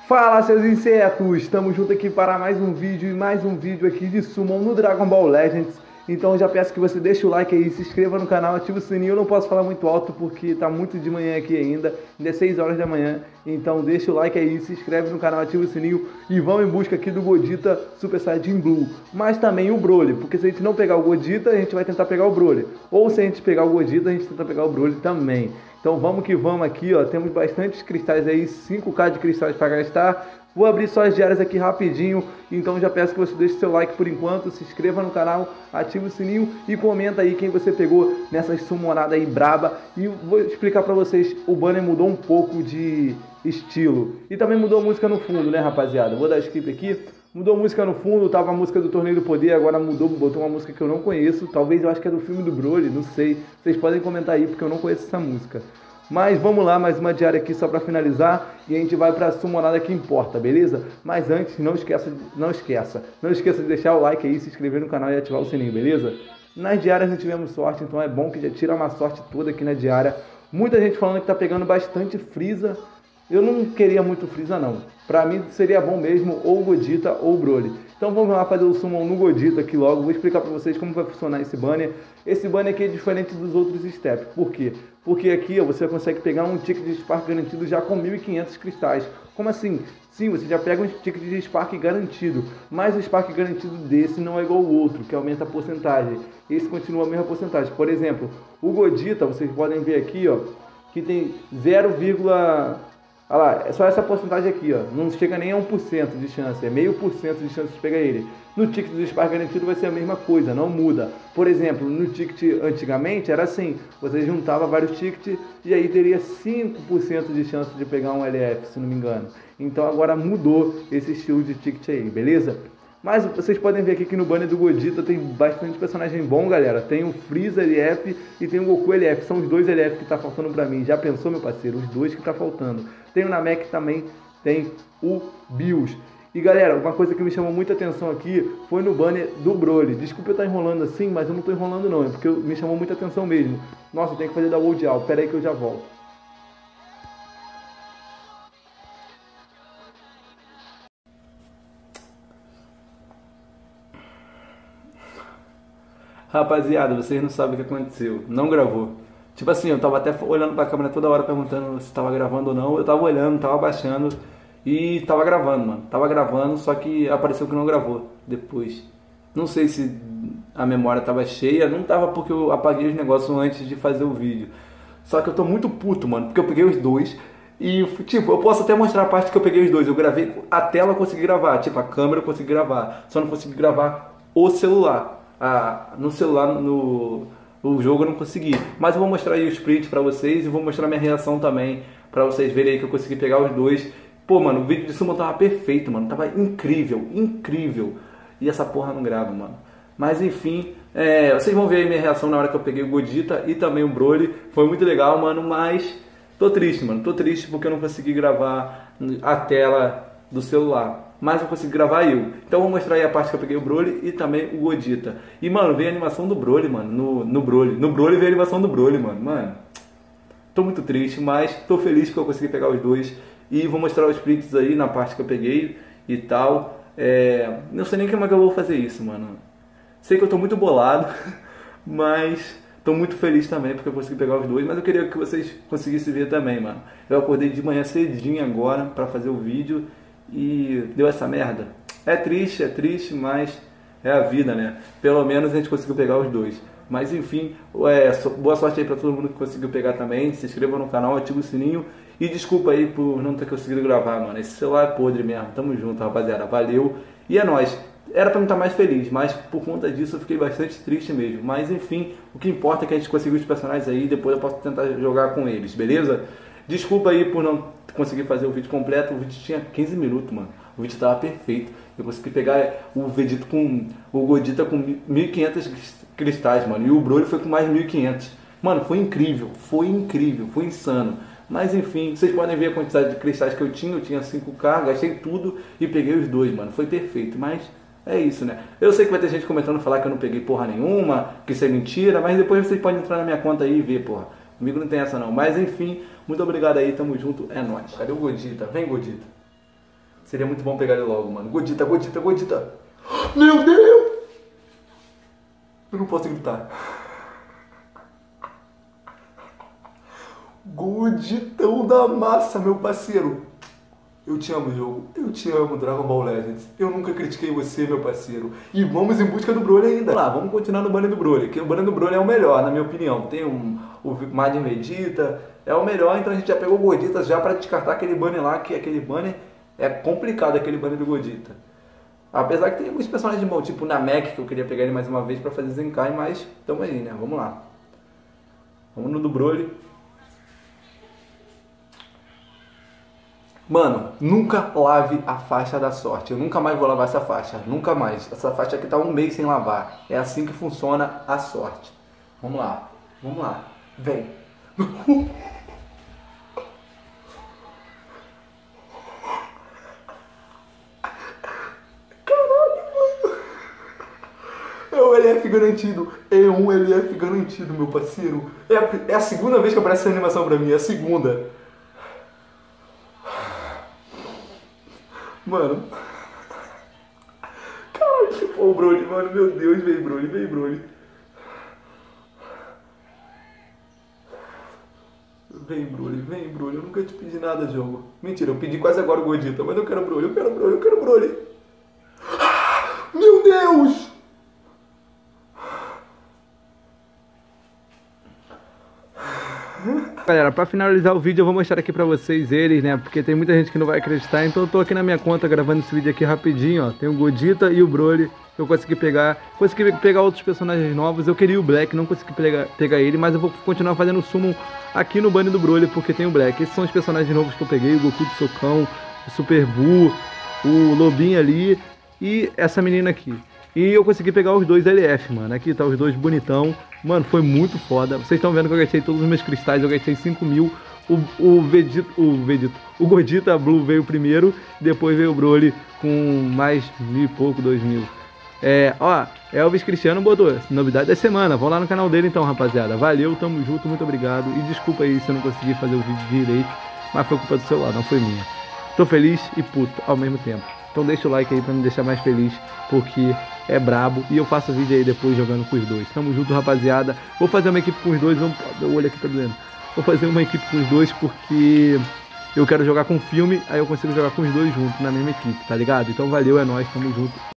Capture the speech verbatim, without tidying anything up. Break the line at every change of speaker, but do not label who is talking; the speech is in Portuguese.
Fala, seus insetos! Estamos juntos aqui para mais um vídeo e mais um vídeo aqui de Summon no Dragon Ball Legends. Então eu já peço que você deixe o like aí, se inscreva no canal, ative o sininho. Eu não posso falar muito alto porque tá muito de manhã aqui ainda, ainda é seis horas da manhã. Então deixa o like aí, se inscreve no canal, ativa o sininho e vamos em busca aqui do Godita Super Saiyajin Blue. Mas também o Broly, porque se a gente não pegar o Godita, a gente vai tentar pegar o Broly. Ou se a gente pegar o Godita, a gente tenta pegar o Broly também. Então vamos que vamos aqui, ó, temos bastantes cristais aí, cinco K de cristais para gastar. Vou abrir só as diárias aqui rapidinho, então já peço que você deixe seu like por enquanto, se inscreva no canal, ative o sininho e comenta aí quem você pegou nessas summonadas aí braba. E vou explicar pra vocês, o banner mudou um pouco de estilo e também mudou a música no fundo, né rapaziada? Vou dar skip aqui, mudou a música no fundo, tava a música do Torneio do Poder, agora mudou, botou uma música que eu não conheço, talvez eu acho que é do filme do Broly, não sei, vocês podem comentar aí porque eu não conheço essa música. Mas vamos lá, mais uma diária aqui só para finalizar e a gente vai para a summonada que importa, beleza? Mas antes, não esqueça, não esqueça, não esqueça de deixar o like aí, se inscrever no canal e ativar o sininho, beleza? Nas diárias não tivemos sorte, então é bom que já tira uma sorte toda aqui na diária. Muita gente falando que tá pegando bastante Freeza. Eu não queria muito Freeza não. Pra mim seria bom mesmo ou o Godita ou o Broly. Então vamos lá fazer o summon no Godita aqui logo. Vou explicar pra vocês como vai funcionar esse banner. Esse banner aqui é diferente dos outros steps. Por quê? Porque aqui ó, você consegue pegar um ticket de Spark garantido já com mil e quinhentos cristais. Como assim? Sim, você já pega um ticket de Spark garantido. Mas o Spark garantido desse não é igual ao outro, que aumenta a porcentagem. Esse continua a mesma porcentagem. Por exemplo, o Godita, vocês podem ver aqui ó, que tem zero, olha lá, é só essa porcentagem aqui, ó. Não chega nem a um por cento de chance, é meio por cento de chance de pegar ele. No ticket do Spark garantido vai ser a mesma coisa, não muda. Por exemplo, no ticket antigamente era assim, você juntava vários tickets e aí teria cinco por cento de chance de pegar um L F, se não me engano. Então agora mudou esse estilo de ticket aí, beleza? Mas vocês podem ver aqui que no banner do Godita tem bastante personagem bom, galera. Tem o Freeza L F e tem o Goku L F. São os dois L F que tá faltando pra mim. Já pensou, meu parceiro? Os dois que tá faltando. Tem o Namek também, tem o Bills. E galera, uma coisa que me chamou muita atenção aqui foi no banner do Broly. Desculpa eu estar enrolando assim, mas eu não tô enrolando não. É porque me chamou muita atenção mesmo. Nossa, eu tenho que fazer da World Out. Pera aí que eu já volto. Rapaziada, vocês não sabem o que aconteceu. Não gravou. Tipo assim, eu tava até olhando pra câmera toda hora perguntando se tava gravando ou não. Eu tava olhando, tava baixando e tava gravando, mano. Tava gravando, só que apareceu que não gravou depois. Não sei se a memória tava cheia. Não tava porque eu apaguei os negócios antes de fazer o vídeo. Só que eu tô muito puto, mano, porque eu peguei os dois. E, tipo, eu posso até mostrar a parte que eu peguei os dois. Eu gravei, a tela eu consegui gravar. Tipo, a câmera eu consegui gravar. Só não consegui gravar o celular. Ah, no celular, no, no jogo eu não consegui. Mas eu vou mostrar aí os prints pra vocês e vou mostrar minha reação também pra vocês verem aí que eu consegui pegar os dois. Pô, mano, o vídeo de summon tava perfeito, mano. Tava incrível, incrível. E essa porra não grava, mano. Mas enfim, é, vocês vão ver aí minha reação na hora que eu peguei o Godita e também o Broly. Foi muito legal, mano, mas tô triste, mano. Tô triste porque eu não consegui gravar a tela do celular. Mas eu consegui gravar eu. Então eu vou mostrar aí a parte que eu peguei o Broly e também o Godita. E mano, veio a animação do Broly, mano. No, no Broly. No Broly veio a animação do Broly, mano. Mano, tô muito triste, mas tô feliz porque eu consegui pegar os dois. E vou mostrar os prints aí na parte que eu peguei e tal. É, não sei nem como é que eu vou fazer isso, mano. Sei que eu tô muito bolado, mas tô muito feliz também porque eu consegui pegar os dois. Mas eu queria que vocês conseguissem ver também, mano. Eu acordei de manhã cedinho agora pra fazer o vídeo. E deu essa merda. É triste, é triste, mas é a vida, né? Pelo menos a gente conseguiu pegar os dois. Mas enfim, é, boa sorte aí pra todo mundo que conseguiu pegar também. Se inscreva no canal, ativa o sininho. E desculpa aí por não ter conseguido gravar, mano. Esse celular é podre mesmo. Tamo junto, rapaziada. Valeu. E é nóis. Era pra mim estar mais feliz, mas por conta disso eu fiquei bastante triste mesmo. Mas enfim, o que importa é que a gente conseguiu os personagens aí. Depois eu posso tentar jogar com eles, beleza? Desculpa aí por não conseguir fazer o vídeo completo. O vídeo tinha quinze minutos, mano. O vídeo tava perfeito. Eu consegui pegar o Vegeta com o Godita com mil e quinhentos cristais, mano. E o Broly foi com mais mil e quinhentos. Mano, foi incrível. Foi incrível. Foi insano. Mas enfim, vocês podem ver a quantidade de cristais que eu tinha. Eu tinha cinco K, gastei tudo e peguei os dois, mano. Foi perfeito. Mas é isso, né? Eu sei que vai ter gente comentando, falar que eu não peguei porra nenhuma, que isso é mentira. Mas depois vocês podem entrar na minha conta aí e ver, porra. Comigo não tem essa não. Mas enfim, muito obrigado aí, tamo junto, é nóis. Cadê o Godita? Vem, Godita. Seria muito bom pegar ele logo, mano. Godita, Godita, Godita. Meu Deus! Eu não posso gritar. Goditão da massa, meu parceiro. Eu te amo, jogo. Eu te amo, Dragon Ball Legends. Eu nunca critiquei você, meu parceiro. E vamos em busca do Broly ainda. Vamos lá, vamos continuar no banner do Broly. Que o banner do Broly é o melhor, na minha opinião. Tem um, o Majin Vegeta, é o melhor. Então a gente já pegou o Godita já pra descartar aquele banner lá, que aquele banner é complicado, aquele banner do Godita. Apesar que tem alguns personagens bons, tipo o Namek, que eu queria pegar ele mais uma vez pra fazer Zenkai, mas tamo aí, né? Vamos lá. Vamos no do Broly. Mano, nunca lave a faixa da sorte. Eu nunca mais vou lavar essa faixa. Nunca mais. Essa faixa aqui tá um mês sem lavar. É assim que funciona a sorte. Vamos lá. Vamos lá. Vem. Caralho, mano. É o L F garantido. É um L F garantido, meu parceiro. É a, é a segunda vez que aparece essa animação pra mim. É a segunda. Mano. Caralho, que pô, Broly, mano. Meu Deus, vem, Broly, vem, Broly. Vem, Broly, vem, Broly. Eu nunca te pedi nada, jogo. Mentira, eu pedi quase agora o Godita, mas eu quero Broly, eu quero Broly, eu quero Broly. Meu Deus! Galera, pra finalizar o vídeo eu vou mostrar aqui pra vocês eles, né, porque tem muita gente que não vai acreditar, então eu tô aqui na minha conta gravando esse vídeo aqui rapidinho, ó, tem o Godita e o Broly, que eu consegui pegar, consegui pegar outros personagens novos, eu queria o Black, não consegui pegar, pegar ele, mas eu vou continuar fazendo summon aqui no banner do Broly, porque tem o Black. Esses são os personagens novos que eu peguei, o Goku de Socão, o Super Buu, o Lobinho ali e essa menina aqui. E eu consegui pegar os dois L F, mano. Aqui tá os dois bonitão. Mano, foi muito foda. Vocês estão vendo que eu gastei todos os meus cristais. Eu gastei cinco mil. O, o Vegeta, o Vegeta, o Godita Blue veio primeiro. Depois veio o Broly com mais mil e pouco, dois mil. É, ó, Elvis Cristiano botou novidade da semana. Vão lá no canal dele então, rapaziada. Valeu, tamo junto, muito obrigado. E desculpa aí se eu não consegui fazer o vídeo direito. Mas foi culpa do celular, não foi minha. Tô feliz e puto ao mesmo tempo. Então deixa o like aí pra me deixar mais feliz, porque é brabo. E eu faço vídeo aí depois jogando com os dois. Tamo junto, rapaziada. Vou fazer uma equipe com os dois. Vamos... Meu olho aqui tá doendo. Vou fazer uma equipe com os dois porque eu quero jogar com filme. Aí eu consigo jogar com os dois juntos na mesma equipe, tá ligado? Então valeu, é nóis, tamo junto.